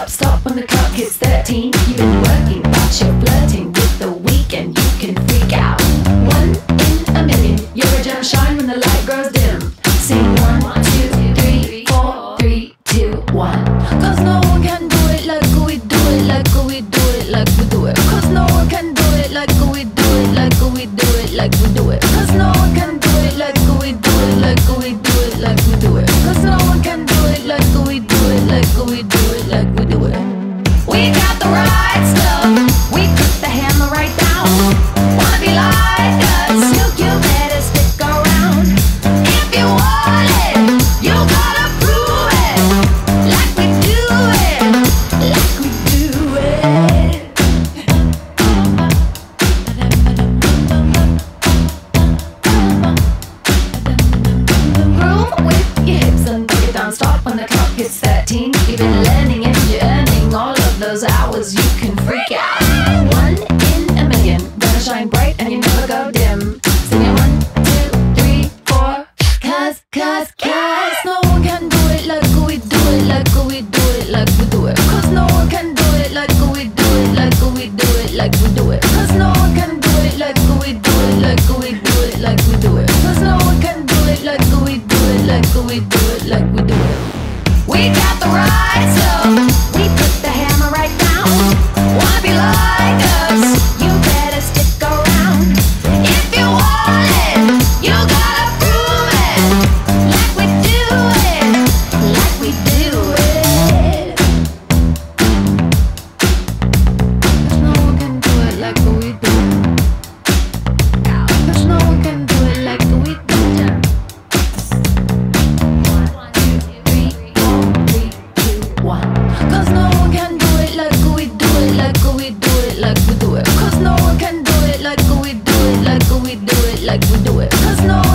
stop when the clock hits 13. You've been working, but you're flirting with the weekend. You can freak out. 1 in a million. You're a gem shine when the light grows dim. Sing 1, 2, 3, 4, 3, 2, 1. Cause no one can do it like we do it, like we do it, like we do it. Cause no one can do it like we do it, like we do it, like we do it. Cause no one can do it like we do it, like we do it, like we do it. Cause no one can do it like we do it, like we do it, like we do it. We got the right stuff. We put the hammer right down. Wanna be like us? You better stick around. If you want it, you gotta prove it. Like we do it, like we do it. Groove with your hips and break it down. Stop when the clock hits 13. You've been learning and you're earning all of those hours. You can freak out. 1 in a million. Gonna shine bright and you never go dim. Sing it 1, 2, 3, 4. Cause no one can do it like we do it, like we do it, like we do it. Cause no one can do it like we do it, like we do it, like we do it. Cause no one can do it like we do it, like we do it, like we do it. Cause no one can do it like we do it, like we do it, like we do it. We got the right stuff. We put the hammer right down. Wanna be like us? You better stick around. If you want it, you gotta prove it. Like we do it, like we do it. Cause no one can do it like we do it. Cause no one can do it like we do it. 1, 2, 3, 4, 3, 2, 1. Cause no one can do it like we do it, like we do it, like we do it. Cause no one can do it like we do it, like we do it, like we do it. Cause no